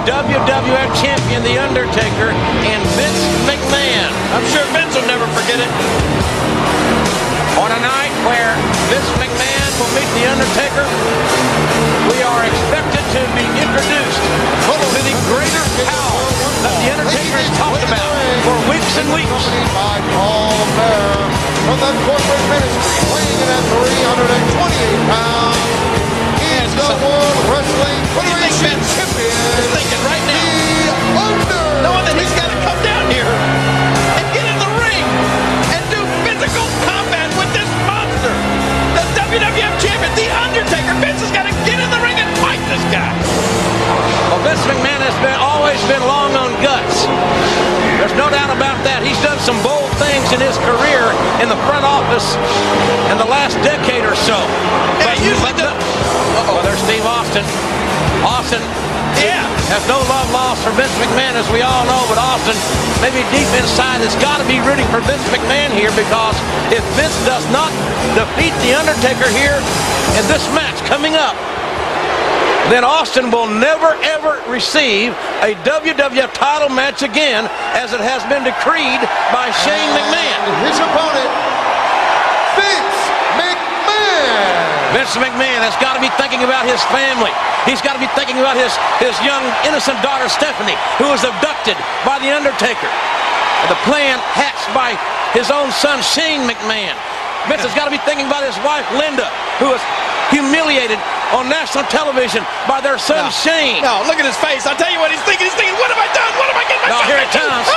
WWF champion, The Undertaker, and Vince McMahon. I'm sure Vince will never forget it. On a night where Vince McMahon will meet The Undertaker, we are expected to be introduced to the greater power that The Undertaker has talked about for weeks and weeks. By Paul Bearer from the corporate ministry, weighing in at 328 pounds. He's the World Wrestling Federation champion. He's thinking right now, The Undertaker. knowing that he's got to come down here and get in the ring and do physical combat with this monster, the WWF champion, The Undertaker. Vince has got to get in the ring and fight this guy. Well, Vince McMahon has always been long on guts. There's no doubt about that. He's done some bold things in his career in the front office in the last decade or so. Yeah, Well, there's Steve Austin. Austin has no love lost for Vince McMahon, as we all know, but Austin, maybe deep inside, has got to be rooting for Vince McMahon here, because if Vince does not defeat The Undertaker here in this match coming up, then Austin will never, ever receive a WWF title match again, as it has been decreed by Shane McMahon. His opponent, Vince McMahon. Vince McMahon has got to be thinking about his family. He's got to be thinking about his young, innocent daughter, Stephanie, who was abducted by The Undertaker. The plan hatched by his own son, Shane McMahon. Vince has got to be thinking about his wife, Linda, who was humiliated on national television by their son, Shane. No, look at his face. I'll tell you what he's thinking. He's thinking, what have I done? What am I getting myself Here it into? comes.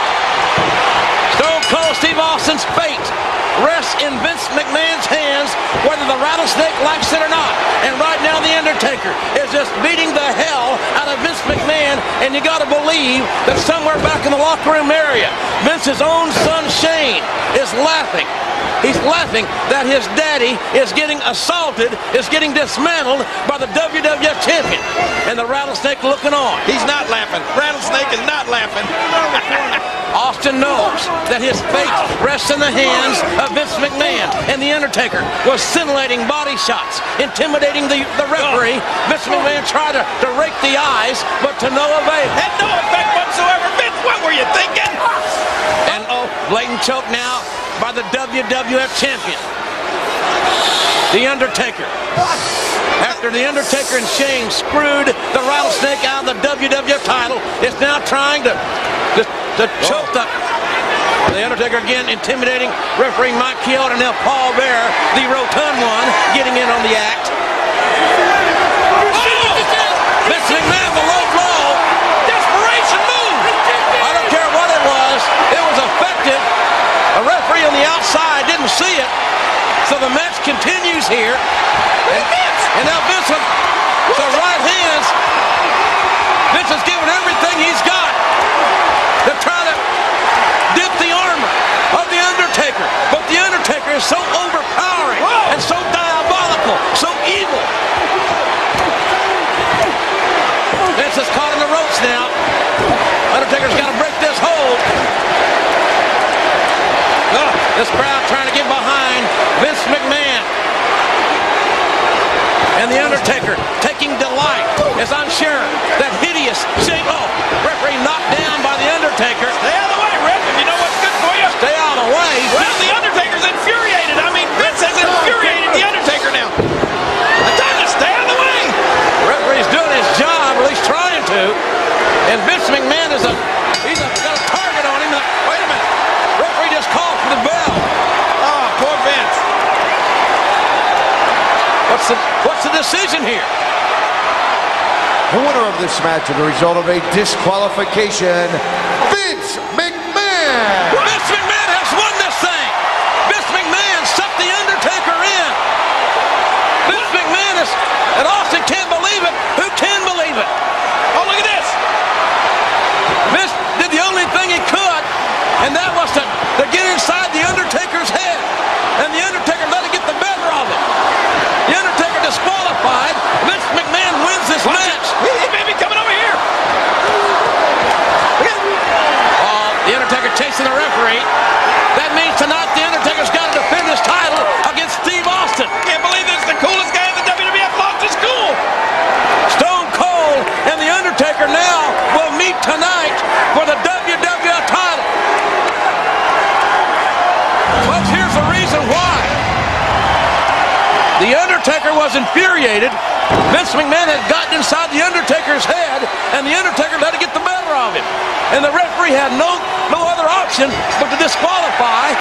Stone Cold Steve Austin's fate rests in Vince McMahon's hands, whether the Rattlesnake likes it or not. And right now, The Undertaker is just beating the hell out of Vince McMahon, and you got to believe that somewhere back in the locker room area, Vince's own son, Shane, is laughing. He's laughing that his daddy is getting assaulted, is getting dismantled by the WWF champion, and the Rattlesnake looking on. He's not laughing. Rattlesnake is not laughing. Austin knows that his fate rests in the hands of Vince McMahon, and The Undertaker was scintillating body shots, intimidating the referee. Vince McMahon tried to rake the eyes, but to no avail. Had no effect whatsoever. Vince, what were you thinking? And blatant choke now by the WWF champion, The Undertaker. After The Undertaker and Shane screwed the Rattlesnake out of the WWF title, it's now trying to choke the Undertaker again, intimidating referee Mike Chioda, and now Paul Bearer, the rotund one, getting in on the act. Vince McMahon, the low blow. Desperation move. I don't care what it was effective. The referee on the outside didn't see it, so the match continues here. And now Vince with the right hands. Vince has given everything he's got to try to dip the armor of The Undertaker. But The Undertaker is so overpowering and so diabolical, so evil. Vince is caught in the ropes now. Undertaker's got to break this hold. This crowd trying to get behind Vince McMahon. And The Undertaker taking delight, as I'm sure that hideous Shane, referee knocked down by The Undertaker. Stay out of the way, Rip. If you know what's good for you. Stay out of the way. Well, The Undertaker's infuriated. I mean, Vince has infuriated The Undertaker now. I told you, stay out of the way. The referee's doing his job, or at least trying to. And Vince McMahon is got a target on him. Wait a minute. Referee just called for the bell. Oh, poor Vince. What's the decision here? The winner of this match is the result of a disqualification, Vince McMahon. Vince McMahon has won this thing. Vince McMahon sucked The Undertaker in. Vince McMahon and Austin can't believe it. Who can believe it? Oh, look at this. Vince did the only thing he could, and that was to get inside The Undertaker's head. And The Undertaker let it get the better of him. The Undertaker disqualified. Vince McMahon wins this match. He may be coming over here. The Undertaker chasing the referee. The Undertaker was infuriated. Vince McMahon had gotten inside the Undertaker's head, and the Undertaker let it get the better of him. And the referee had no other option but to disqualify.